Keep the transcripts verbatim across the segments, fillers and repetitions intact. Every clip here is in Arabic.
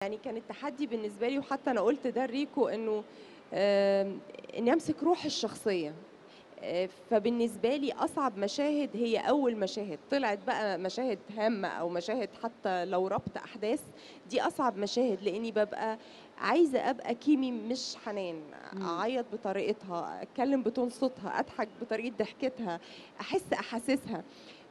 يعني كان التحدي بالنسبة لي، وحتى أنا قُلت ده لريكو، إنه آمم إني أمسك روح الشخصية. آآ فبالنسبة لي أصعب مشاهد هي أول مشاهد، طلعت بقى مشاهد هامة أو مشاهد حتى لو ربط أحداث، دي أصعب مشاهد، لإني بابقى عايزة أبقى كيمي مش حنان، إمم. أعيّط بطريقتها، أتكلم بتون صوتها، أضحك بطريقة ضحكتها، أحس أحاسيسها.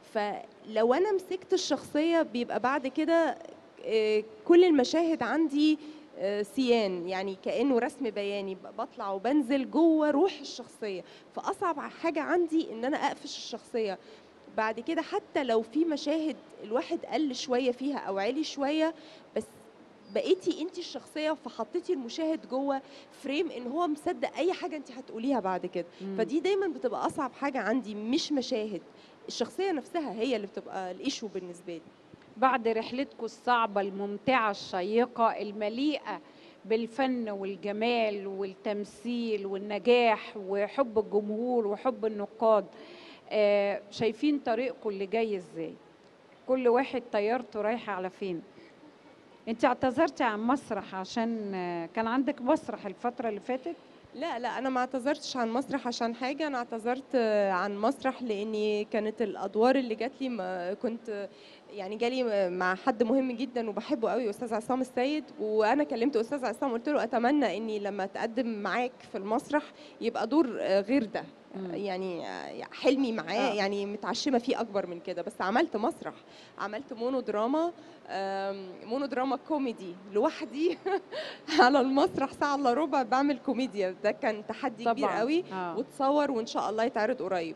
فلو أنا مسكت الشخصية بيبقى بعد كده آآ كل المشاهد عندي آآ سيان، يعني كإنه رسم بياني، ب باطلع وبانزل جوّه روح الشخصية. فأصعب حاجة عندي إن أنا أقفش الشخصية. بعد كده حتى لو في مشاهد الواحد قَل شوية فيها أو عِلي شوية، بس بقيتِ أنتِ الشخصية، فحطيتِ المشاهد جوّه frame إن هو مصدّق أي حاجة أنتِ هتقوليها بعد كده. إمم. فدي دايمًا بتبقى أصعب حاجة عندي، مش مشاهد، الشخصية نفسها هي اللي بتبقى الissue بالنسبة لي. بعد رحلتكم الصعبة الممتعة الشيقة المليئة بالفن والجمال والتمثيل والنجاح وحب الجمهور وحب النقاد، آآ شايفين طريقكم اللي جاي إزاي؟ كل واحد طيارته رايحة على فين؟ أنتِ اعتذرتِ عن مسرح عشان آه، كان عندِك مسرح الفترة اللي فاتت؟ لأ، لأ، أنا ما اعتذرتش عن مسرح عشان حاجة، أنا اعتذرت عن مسرح لإني كانت الأدوار اللي جات لي ما كنت يعني جالي مع حد مهم جدًا وباحبه أوي، أستاذ عصام السيد، وأنا كلمت أستاذ عصام قُلت له: "أتمنى إني لمّا أتقدم معاك في المسرح يبقى دور غير ده." إمم. يعني حلمي معاه آه. يعني متعشمة فيه أكبر من كده، بس عملت مسرح، عملت مونودراما، آمم، مونودراما كوميدي لوحدي على المسرح ساعة إلا ربع باعمل كوميديا، ده كان تحدي كبير طبعًا. أوي، آه. واتصوّر وإن شاء الله يتعرض قريب.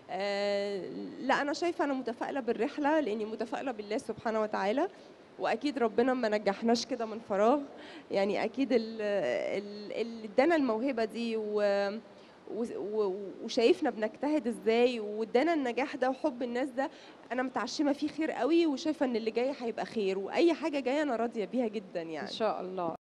آآ لأ، أنا شايفة أنا متفائلة بالرحلة، لإني متفائلة بالله سبحانه وتعالى، وأكيد ربنا ما نجحناش كده من فراغ. يعني أكيد ال ال اللي ادّانا الموهبة دي و وس و وشايفنا بنجتهد إزاي، وادّانا النجاح ده وحُب الناس ده، أنا متعشمة فيه خير أوي، وشايفة إن اللي جاي هيبقى خير، وأي حاجة جاية أنا راضية بيها جدًا إن يعني. شاء الله.